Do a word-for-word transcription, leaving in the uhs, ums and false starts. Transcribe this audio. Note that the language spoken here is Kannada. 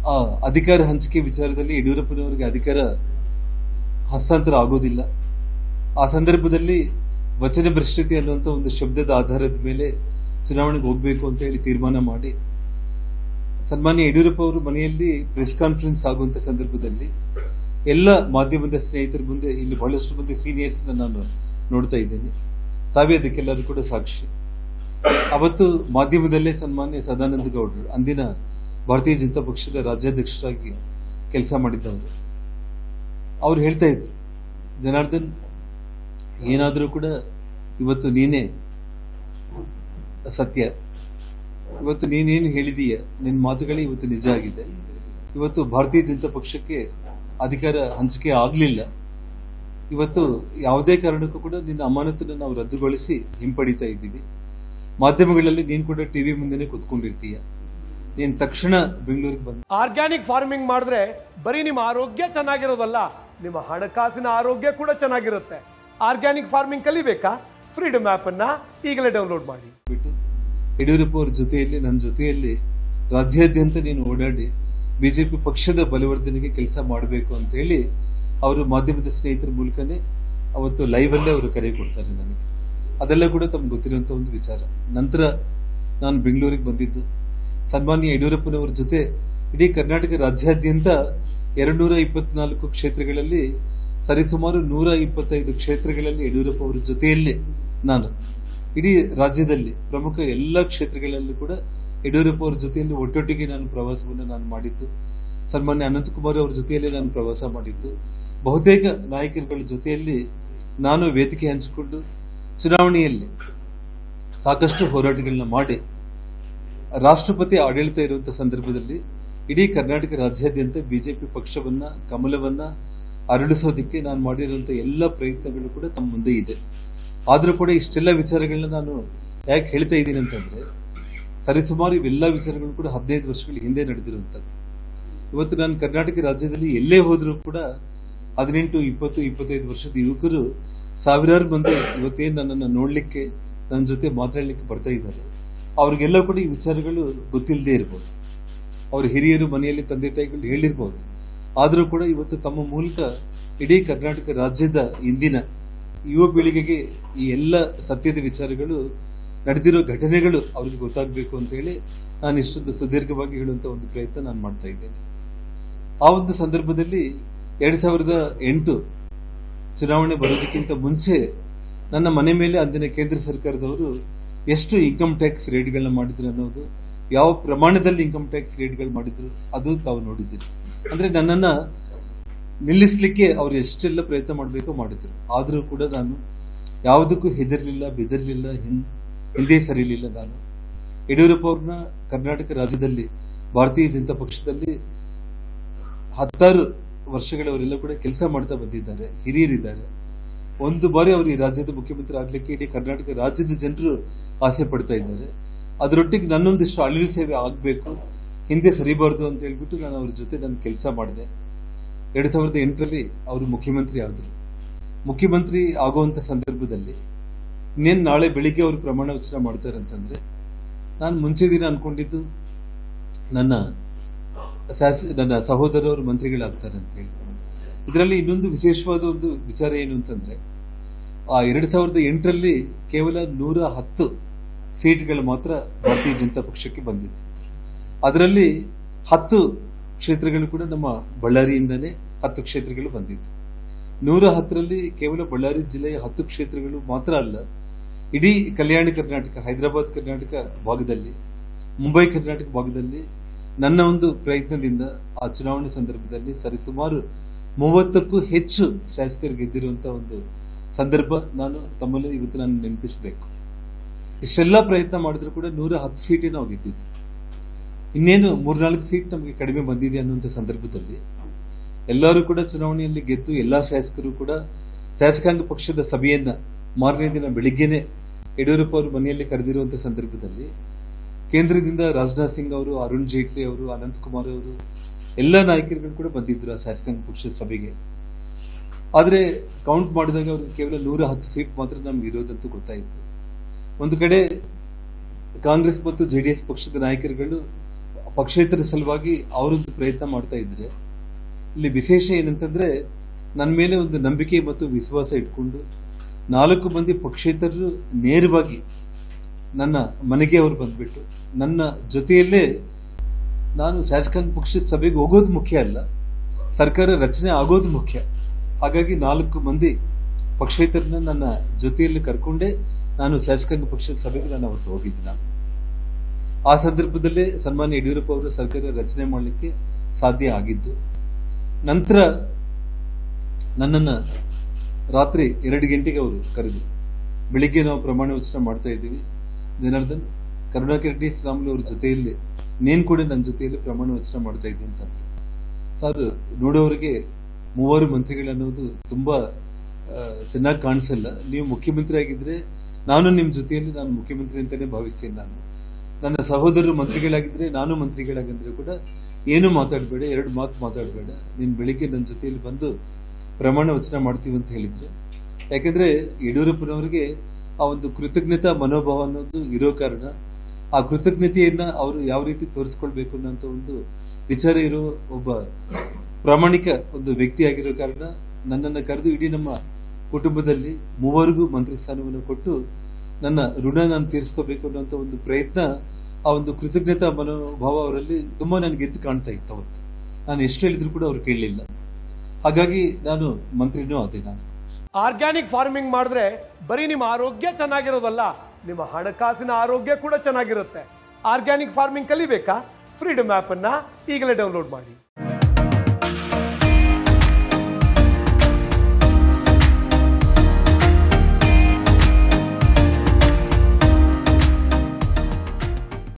ಆ ಅಧಿಕಾರ ಹಂಚಿಕೆ ವಿಚಾರದಲ್ಲಿ ಯಡಿಯೂರಪ್ಪನವರಿಗೆ ಅಧಿಕಾರ ಹಸ್ತಾಂತರ ಆಗೋದಿಲ್ಲ. ಆ ಸಂದರ್ಭದಲ್ಲಿ ವಚನ ಭ್ರಷ್ಟತೆ ಅನ್ನುವಂಥ ಒಂದು ಶಬ್ದದ ಆಧಾರದ ಮೇಲೆ ಚುನಾವಣೆಗೆ ಹೋಗಬೇಕು ಅಂತ ಹೇಳಿ ತೀರ್ಮಾನ ಮಾಡಿ ಸನ್ಮಾನ್ಯ ಯಡಿಯೂರಪ್ಪ ಅವರು ಮನೆಯಲ್ಲಿ ಪ್ರೆಸ್ ಕಾನ್ಫರೆನ್ಸ್ ಆಗುವಂತ ಸಂದರ್ಭದಲ್ಲಿ ಎಲ್ಲ ಮಾಧ್ಯಮದ ಸ್ನೇಹಿತರ ಮುಂದೆ ಇಲ್ಲಿ ಬಹಳಷ್ಟು ಮಂದಿ ಸೀನಿಯರ್ಸ್ ನಾನು ನೋಡ್ತಾ ಇದ್ದೇನೆ, ತಾವೇ ಅದಕ್ಕೆಲ್ಲರೂ ಕೂಡ ಸಾಕ್ಷಿ. ಅವತ್ತು ಮಾಧ್ಯಮದಲ್ಲೇ ಸನ್ಮಾನ್ಯ ಸದಾನಂದ ಗೌಡರು ಅಂದಿನ ಭಾರತೀಯ ಜನತಾ ಪಕ್ಷದ ರಾಜ್ಯಾಧ್ಯಕ್ಷರಾಗಿ ಕೆಲಸ ಮಾಡಿದ್ದವರು ಅವ್ರು ಹೇಳ್ತಾ ಇದ್ರು, ಜನಾರ್ದನ್ ಏನಾದರೂ ಕೂಡ ಇವತ್ತು ನೀನೇ ಸತ್ಯ, ಇವತ್ತು ನೀನೇನು ಹೇಳಿದೀಯ ನಿನ್ನ ಮಾತುಗಳೇ ಇವತ್ತು ನಿಜ ಆಗಿದೆ. ಇವತ್ತು ಭಾರತೀಯ ಜನತಾ ಪಕ್ಷಕ್ಕೆ ಅಧಿಕಾರ ಹಂಚಿಕೆ ಆಗಲಿಲ್ಲ. ಇವತ್ತು ಯಾವುದೇ ಕಾರಣಕ್ಕೂ ಕೂಡ ನಿನ್ನ ಅಮಾನತನ್ನು ನಾವು ರದ್ದುಗೊಳಿಸಿ ಹಿಂಪಡಿತಾ ಇದ್ದೀವಿ. ಮಾಧ್ಯಮಗಳಲ್ಲಿ ನೀನು ಕೂಡ ಟಿವಿ ಮುಂದೆನೆ ಕೂತ್ಕೊಂಡಿರ್ತೀಯ. ನೀನು ತಕ್ಷಣ ಬೆಂಗಳೂರಿಗೆ ಬಂದ ಆರ್ಗ್ಯಾನಿಕ್ ಫಾರ್ಮಿಂಗ್ ಮಾಡಿದ್ರೆ ಬರೀ ನಿಮ್ಮ ಆರೋಗ್ಯ ಚೆನ್ನಾಗಿರೋದಲ್ಲ, ನಿಮ್ಮ ಹಣಕಾಸಿನ ಆರೋಗ್ಯ ಕೂಡ ಚೆನ್ನಾಗಿರುತ್ತೆ. ಆರ್ಗ್ಯಾನಿಕ್ ಫಾರ್ಮಿಂಗ್ ಕಲಿಬೇಕಾ? ಫ್ರೀಡಮ್ ಆಪ್ ಅನ್ನ ಈಗಲೇ ಡೌನ್ಲೋಡ್ ಮಾಡಿ. ಬಿಟ್ಟು ಯಡಿಯೂರಪ್ಪ ಅವ್ರ ಜೊತೆಯಲ್ಲಿ ನನ್ನ ಜೊತೆಯಲ್ಲಿ ರಾಜ್ಯಾದ್ಯಂತ ನೀನು ಓಡಾಡಿ ಬಿಜೆಪಿ ಪಕ್ಷದ ಬಲವರ್ಧನೆಗೆ ಕೆಲಸ ಮಾಡಬೇಕು ಅಂತ ಹೇಳಿ ಅವರು ಮಾಧ್ಯಮದ ಸ್ನೇಹಿತರ ಮೂಲಕನೇ ಅವತ್ತು ಲೈವ್ ಅಲ್ಲೇ ಅವರು ಕರೆ ಕೊಡ್ತಾರೆ ನನಗೆ. ಅದೆಲ್ಲ ಕೂಡ ತಮ್ಗೆ ಗೊತ್ತಿರುವಂತ ಒಂದು ವಿಚಾರ. ನಂತರ ನಾನು ಬೆಂಗಳೂರಿಗೆ ಬಂದಿದ್ದು ಸನ್ಮಾನ್ಯ ಯಡಿಯೂರಪ್ಪನವರ ಜೊತೆ ಇಡೀ ಕರ್ನಾಟಕ ರಾಜ್ಯಾದ್ಯಂತ ಎರಡ್ ನೂರ ಇಪ್ಪತ್ನಾಲ್ಕು ಕ್ಷೇತ್ರಗಳಲ್ಲಿ ಸರಿಸುಮಾರು ನೂರ ಇಪ್ಪತ್ತೈದು ಕ್ಷೇತ್ರಗಳಲ್ಲಿ ಯಡಿಯೂರಪ್ಪ ಅವರ ಜೊತೆಯಲ್ಲೇ ನಾನು ಇಡೀ ರಾಜ್ಯದಲ್ಲಿ ಪ್ರಮುಖ ಎಲ್ಲ ಕ್ಷೇತ್ರಗಳಲ್ಲೂ ಕೂಡ ಯಡಿಯೂರಪ್ಪ ಅವರ ಜೊತೆಯಲ್ಲಿ ಒಟ್ಟೊಟ್ಟಿಗೆ ನಾನು ಪ್ರವಾಸವನ್ನು ನಾನು ಮಾಡಿದ್ದು. ಸನ್ಮಾನ್ಯ ಅನಂತಕುಮಾರ್ ಅವರ ಜೊತೆಯಲ್ಲಿ ನಾನು ಪ್ರವಾಸ ಮಾಡಿದ್ದು. ಬಹುತೇಕ ನಾಯಕರುಗಳ ಜೊತೆಯಲ್ಲಿ ನಾನು ವೇದಿಕೆ ಹಂಚಿಕೊಂಡು ಚುನಾವಣೆಯಲ್ಲಿ ಸಾಕಷ್ಟು ಹೋರಾಟಗಳನ್ನ ಮಾಡಿ ರಾಷ್ಟ್ರಪತಿ ಆಡಳಿತ ಇರುವಂತಹ ಸಂದರ್ಭದಲ್ಲಿ ಇಡೀ ಕರ್ನಾಟಕ ರಾಜ್ಯಾದ್ಯಂತ ಬಿಜೆಪಿ ಪಕ್ಷವನ್ನ ಕಮಲವನ್ನ ಅರಳಿಸೋದಕ್ಕೆ ನಾನು ಮಾಡಿರುವಂತಹ ಎಲ್ಲ ಪ್ರಯತ್ನಗಳು ಕೂಡ ತಮ್ಮ ಮುಂದೆ ಇದೆ. ಆದ್ರೂ ಕೂಡ ಇಷ್ಟೆಲ್ಲ ವಿಚಾರಗಳನ್ನ ನಾನು ಯಾಕೆ ಹೇಳ್ತಾ ಇದ್ದೀನಿ ಅಂತಂದ್ರೆ ಸರಿಸುಮಾರು ಇವೆಲ್ಲ ವಿಚಾರಗಳು ಕೂಡ ಹದಿನೈದು ವರ್ಷಗಳ ಹಿಂದೆ ನಡೆದಿರುವಂತದ್ದು. ಇವತ್ತು ನಾನು ಕರ್ನಾಟಕ ರಾಜ್ಯದಲ್ಲಿ ಎಲ್ಲೇ ಹೋದ್ರೂ ಕೂಡ ಹದಿನೆಂಟು ಇಪ್ಪತ್ತು ಇಪ್ಪತ್ತೈದು ವರ್ಷದ ಯುವಕರು ಸಾವಿರಾರು ಮಂದಿ ಇವತ್ತೇನು ನನ್ನನ್ನು ನೋಡ್ಲಿಕ್ಕೆ ನನ್ನ ಜೊತೆ ಮಾತಾಡ್ಲಿಕ್ಕೆ ಬರ್ತಾ ಇದ್ದಾರೆ. ಅವ್ರಿಗೆಲ್ಲ ಕೂಡ ಈ ವಿಚಾರಗಳು ಗೊತ್ತಿಲ್ಲದೆ ಇರ್ಬೋದು, ಅವ್ರ ಹಿರಿಯರು ಮನೆಯಲ್ಲಿ ತಂದೆ ತಾಯಿಗಳು ಹೇಳಿರ್ಬೋದು. ಆದರೂ ಕೂಡ ಇವತ್ತು ತಮ್ಮ ಮೂಲಕ ಇಡೀ ಕರ್ನಾಟಕ ರಾಜ್ಯದ ಇಂದಿನ ಯುವ ಪೀಳಿಗೆಗೆ ಈ ಎಲ್ಲ ಸತ್ಯದ ವಿಚಾರಗಳು ನಡೆದಿರೋ ಘಟನೆಗಳು ಅವ್ರಿಗೆ ಗೊತ್ತಾಗಬೇಕು ಅಂತ ಹೇಳಿ ನಾನು ಇಷ್ಟೊಂದು ಸುದೀರ್ಘವಾಗಿ ಹೇಳುವಂತ ಒಂದು ಪ್ರಯತ್ನ ನಾನು ಮಾಡ್ತಾ ಇದ್ದೇನೆ. ಆ ಒಂದು ಸಂದರ್ಭದಲ್ಲಿ ಎರಡ್ ಸಾವಿರದ ಎಂಟು ಚುನಾವಣೆ ಬರೋದಕ್ಕಿಂತ ಮುಂಚೆ ನನ್ನ ಮನೆ ಮೇಲೆ ಅಂದಿನ ಕೇಂದ್ರ ಸರ್ಕಾರದವರು ಎಷ್ಟು ಇನ್ಕಮ್ ಟ್ಯಾಕ್ಸ್ ರೇಟ್ಗಳನ್ನ ಮಾಡಿದ್ರು ಅನ್ನೋದು, ಯಾವ ಪ್ರಮಾಣದಲ್ಲಿ ಇನ್ಕಮ್ ಟ್ಯಾಕ್ಸ್ ರೇಟ್ಗಳು ಮಾಡಿದ್ರು ಅದು ತಾವು ನೋಡಿದ್ದೀರಿ. ಅಂದ್ರೆ ನನ್ನನ್ನ ನಿಲ್ಲಿಸಲಿಕ್ಕೆ ಅವ್ರು ಎಷ್ಟೆಲ್ಲ ಪ್ರಯತ್ನ ಮಾಡಬೇಕೋ ಮಾಡಿದ್ರು. ಆದರೂ ಕೂಡ ನಾನು ಯಾವುದಕ್ಕೂ ಹೆದರ್ಲಿಲ್ಲ, ಬೆದರ್ಲಿಲ್ಲ, ಹಿಂದೆ ಸರಿಲಿಲ್ಲ. ನಾನು ಯಡಿಯೂರಪ್ಪ ಅವ್ರನ್ನ ಕರ್ನಾಟಕ ರಾಜ್ಯದಲ್ಲಿ ಭಾರತೀಯ ಜನತಾ ಪಕ್ಷದಲ್ಲಿ ಹತ್ತಾರು ವರ್ಷಗಳವರೆಲ್ಲ ಕೂಡ ಕೆಲಸ ಮಾಡ್ತಾ ಬಂದಿದ್ದಾರೆ, ಹಿರಿಯರಿದ್ದಾರೆ. ಒಂದು ಬಾರಿ ಅವರು ಈ ರಾಜ್ಯದ ಮುಖ್ಯಮಂತ್ರಿ ಆಗ್ಲಿಕ್ಕೆ ಇಡೀ ಕರ್ನಾಟಕ ರಾಜ್ಯದ ಜನರು ಆಸೆ ಪಡ್ತಾ ಇದ್ದಾರೆ. ಅದರೊಟ್ಟಿಗೆ ನನ್ನೊಂದಿಷ್ಟು ಅಳಿಲು ಸೇವೆ ಆಗ್ಬೇಕು, ಹಿಂದೆ ಸರಿಬಾರ್ದು ಅಂತ ಹೇಳ್ಬಿಟ್ಟು ನಾನು ಅವ್ರ ಜೊತೆ ನಾನು ಕೆಲಸ ಮಾಡಿದೆ. ಎರಡ್ ಸಾವಿರದ ಎಂಟರಲ್ಲಿ ಅವರು ಮುಖ್ಯಮಂತ್ರಿ ಆದರು. ಮುಖ್ಯಮಂತ್ರಿ ಆಗುವಂತ ಸಂದರ್ಭದಲ್ಲಿ ಇನ್ನೇನು ನಾಳೆ ಬೆಳಿಗ್ಗೆ ಅವರು ಪ್ರಮಾಣ ವಚನ ಮಾಡ್ತಾರೆ ಅಂತಂದ್ರೆ ನಾನು ಮುಂಚೆ ದಿನ ಅನ್ಕೊಂಡಿದ್ದು ನನ್ನ ನನ್ನ ಸಹೋದರವರು ಮಂತ್ರಿಗಳಾಗ್ತಾರೆ ಅಂತ ಹೇಳಿ. ಇದರಲ್ಲಿ ಇನ್ನೊಂದು ವಿಶೇಷವಾದ ಒಂದು ವಿಚಾರ ಏನು ಅಂತಂದ್ರೆ ಆ ಎರಡ್ ಸಾವಿರದ ಎಂಟರಲ್ಲಿ ಕೇವಲ ನೂರ ಹತ್ತು ಸೀಟ್ಗಳು ಮಾತ್ರ ಭಾರತೀಯ ಜನತಾ ಪಕ್ಷಕ್ಕೆ ಬಂದಿತ್ತು. ಅದರಲ್ಲಿ ಹತ್ತು ಕ್ಷೇತ್ರಗಳು ಕೂಡ ನಮ್ಮ ಬಳ್ಳಾರಿಯಿಂದಲೇ ಹತ್ತು ಕ್ಷೇತ್ರಗಳು ಬಂದಿತ್ತು. ನೂರ ಹತ್ತರಲ್ಲಿ ಕೇವಲ ಬಳ್ಳಾರಿ ಜಿಲ್ಲೆಯ ಹತ್ತು ಕ್ಷೇತ್ರಗಳು ಮಾತ್ರ ಅಲ್ಲ, ಇಡೀ ಕಲ್ಯಾಣ ಕರ್ನಾಟಕ, ಹೈದರಾಬಾದ್ ಕರ್ನಾಟಕ ಭಾಗದಲ್ಲಿ, ಮುಂಬೈ ಕರ್ನಾಟಕ ಭಾಗದಲ್ಲಿ ನನ್ನ ಒಂದು ಪ್ರಯತ್ನದಿಂದ ಆ ಚುನಾವಣೆ ಸಂದರ್ಭದಲ್ಲಿ ಸರಿಸುಮಾರು ಮೂವತ್ತಕ್ಕೂ ಹೆಚ್ಚು ಶಾಸಕರು ಗೆದ್ದಿರುವಂತಹ ಒಂದು ಸಂದರ್ಭ ನಾನು ತಮ್ಮಲ್ಲಿ ಇವತ್ತು ನಾನು ನೆನಪಿಸಬೇಕು. ಇಷ್ಟೆಲ್ಲ ಪ್ರಯತ್ನ ಮಾಡಿದ್ರು ಕೂಡ ನೂರ ಹತ್ತು ಸೀಟೇ ನಾವು ಗೆದ್ದಿದ್ದು. ಇನ್ನೇನು ಮೂರ್ನಾಲ್ಕು ಸೀಟ್ ನಮಗೆ ಕಡಿಮೆ ಬಂದಿದೆ ಅನ್ನುವಂಥ ಸಂದರ್ಭದಲ್ಲಿ ಎಲ್ಲರೂ ಕೂಡ ಚುನಾವಣೆಯಲ್ಲಿ ಗೆದ್ದು ಎಲ್ಲಾ ಶಾಸಕರು ಕೂಡ ಶಾಸಕಾಂಗ ಪಕ್ಷದ ಸಭೆಯನ್ನ ಮಾರನೇ ದಿನ ಬೆಳಿಗ್ಗೆನೆ ಯಡಿಯೂರಪ್ಪ ಅವರು ಮನೆಯಲ್ಲಿ ಕರೆದಿರುವಂತಹ ಸಂದರ್ಭದಲ್ಲಿ ಕೇಂದ್ರದಿಂದ ರಾಜನಾಥ್ ಸಿಂಗ್ ಅವರು, ಅರುಣ್ ಜೇಟ್ಲಿ ಅವರು, ಅನಂತಕುಮಾರ್ ಅವರು ಎಲ್ಲ ನಾಯಕರುಗಳು ಕೂಡ ಬಂದಿದ್ರು ಆ ಶಾಸಕಾಂಗ ಪಕ್ಷದ ಸಭೆಗೆ. ಆದ್ರೆ ಕೌಂಟ್ ಮಾಡಿದಾಗ ಅವ್ರಿಗೆ ಕೇವಲ ನೂರ ಹತ್ತು ಸೀಟ್ ಮಾತ್ರ ನಮ್ಗೆ ಇರೋದಂತೂ ಗೊತ್ತಾಯಿತು. ಒಂದು ಕಡೆ ಕಾಂಗ್ರೆಸ್ ಮತ್ತು ಜೆಡಿಎಸ್ ಪಕ್ಷದ ನಾಯಕರುಗಳು ಪಕ್ಷೇತರ ಸಲುವಾಗಿ ಅವರೊಂದು ಪ್ರಯತ್ನ ಮಾಡ್ತಾ ಇದ್ರೆ, ಇಲ್ಲಿ ವಿಶೇಷ ಏನಂತಂದ್ರೆ ನನ್ನ ಮೇಲೆ ಒಂದು ನಂಬಿಕೆ ಮತ್ತು ವಿಶ್ವಾಸ ಇಟ್ಕೊಂಡು ನಾಲ್ಕು ಮಂದಿ ಪಕ್ಷೇತರರು ನೇರವಾಗಿ ನನ್ನ ಮನೆಗೆ ಅವರು ಬಂದ್ಬಿಟ್ಟು ನನ್ನ ಜೊತೆಯಲ್ಲೇ, ನಾನು ಶಾಸಕಾಂಗ ಪಕ್ಷದ ಸಭೆಗೆ ಹೋಗೋದು ಮುಖ್ಯ ಅಲ್ಲ, ಸರ್ಕಾರ ರಚನೆ ಆಗೋದು ಮುಖ್ಯ. ಹಾಗಾಗಿ ನಾಲ್ಕು ಮಂದಿ ಪಕ್ಷೇತರನ್ನ ನನ್ನ ಜೊತೆಯಲ್ಲಿ ಕರ್ಕೊಂಡೇ ನಾನು ಶಾಸಕಾಂಗ ಪಕ್ಷದ ಸಭೆಗೆ ನಾನು ಅವತ್ತು ಹೋಗಿದ್ದೆ. ನಾನು ಆ ಸಂದರ್ಭದಲ್ಲೇ ಸನ್ಮಾನ್ಯ ಯಡಿಯೂರಪ್ಪ ಅವರು ಸರ್ಕಾರ ರಚನೆ ಮಾಡಲಿಕ್ಕೆ ಸಾಧ್ಯ ಆಗಿದ್ದು. ನಂತರ ನನ್ನನ್ನು ರಾತ್ರಿ ಎರಡು ಗಂಟೆಗೆ ಅವರು ಕರೆದು, ಬೆಳಿಗ್ಗೆ ನಾವು ಪ್ರಮಾಣ ವಚನ ಮಾಡ್ತಾ ಇದ್ದೀವಿ, ಜನಾರ್ದನ್ ಕರುಣಾಕರ್ ರೆಡ್ಡಿ ಶ್ರೀರಾಮುಲು ಅವ್ರ ಜೊತೆಯಲ್ಲಿ ನೀನು ಕೂಡ ನನ್ನ ಜೊತೆಯಲ್ಲಿ ಪ್ರಮಾಣ ವಚನ ಮಾಡ್ತಾ ಇದ್ದೀನಿ ಅಂತ. ಸರ್, ನೋಡೋರಿಗೆ ಮೂವರು ಮಂತ್ರಿಗಳನ್ನೋದು ತುಂಬಾ ಚೆನ್ನಾಗಿ ಕಾಣಿಸಲ್ಲ. ನೀವು ಮುಖ್ಯಮಂತ್ರಿ ಆಗಿದ್ರೆ ನಾನು ನಿಮ್ಮ ಜೊತೆಯಲ್ಲಿ ನಾನು ಮುಖ್ಯಮಂತ್ರಿ ಅಂತಾನೆ ಭಾವಿಸ್ತೀನಿ. ನಾನು ನನ್ನ ಸಹೋದರರು ಮಂತ್ರಿಗಳಾಗಿದ್ರೆ ನಾನು ಮಂತ್ರಿಗಳಾಗಿದ್ರೆ ಕೂಡ ಏನು ಮಾತಾಡಬೇಡ, ಎರಡು ಮಾತು ಮಾತಾಡಬೇಡ, ನೀನು ಬೆಳಿಗ್ಗೆ ನನ್ನ ಜೊತೆಯಲ್ಲಿ ಬಂದು ಪ್ರಮಾಣ ವಚನ ಮಾಡ್ತೀವಿ ಅಂತ ಹೇಳಿದ್ರು. ಯಾಕೆಂದ್ರೆ ಯಡಿಯೂರಪ್ಪನವರಿಗೆ ಆ ಒಂದು ಕೃತಜ್ಞತಾ ಮನೋಭಾವ ಅನ್ನೋದು ಇರೋ ಕಾರಣ, ಆ ಕೃತಜ್ಞತೆಯನ್ನ ಅವರು ಯಾವ ರೀತಿ ತೋರಿಸ್ಕೊಳ್ಬೇಕು ಅನ್ನೋಂಥ ಒಂದು ವಿಚಾರ ಇರೋ ಒಬ್ಬ ಪ್ರಾಮಾಣಿಕ ಒಂದು ವ್ಯಕ್ತಿ ಆಗಿರೋ ಕಾರಣ ನನ್ನನ್ನು ಕರೆದು ಇಡೀ ನಮ್ಮ ಕುಟುಂಬದಲ್ಲಿ ಮೂವರಿಗೂ ಮಂತ್ರಿ ಸ್ಥಾನವನ್ನು ಕೊಟ್ಟು ನನ್ನ ಋಣ ನಾನು ತೀರಿಸ್ಕೋಬೇಕು ಅನ್ನೋಂಥ ಒಂದು ಪ್ರಯತ್ನ, ಆ ಒಂದು ಕೃತಜ್ಞತಾ ಮನೋಭಾವ ಅವರಲ್ಲಿ ತುಂಬಾ ನನಗೆ ಎದ್ದು ಕಾಣ್ತಾ ಇತ್ತು. ಅವತ್ತು ನಾನು ಎಷ್ಟು ಹೇಳಿದ್ರು ಕೂಡ ಅವ್ರು ಕೇಳಲಿಲ್ಲ. ಹಾಗಾಗಿ ನಾನು ಮಂತ್ರಿನೂ ಆದೆ. ನಾನು ಆರ್ಗ್ಯಾನಿಕ್ ಫಾರ್ಮಿಂಗ್ ಮಾಡಿದ್ರೆ ಬರೀ ನಿಮ್ಮ ಆರೋಗ್ಯ ಚೆನ್ನಾಗಿರೋದಲ್ಲ, ನಿಮ್ಮ ಹಣಕಾಸಿನ ಆರೋಗ್ಯ ಕೂಡ ಚೆನ್ನಾಗಿರುತ್ತೆ. ಆರ್ಗ್ಯಾನಿಕ್ ಫಾರ್ಮಿಂಗ್ ಕಲಿಬೇಕಾ? ಫ್ರೀಡಮ್ ಆ್ಯಪ್ ಅನ್ನ ಈಗಲೇ ಡೌನ್ಲೋಡ್ ಮಾಡಿ.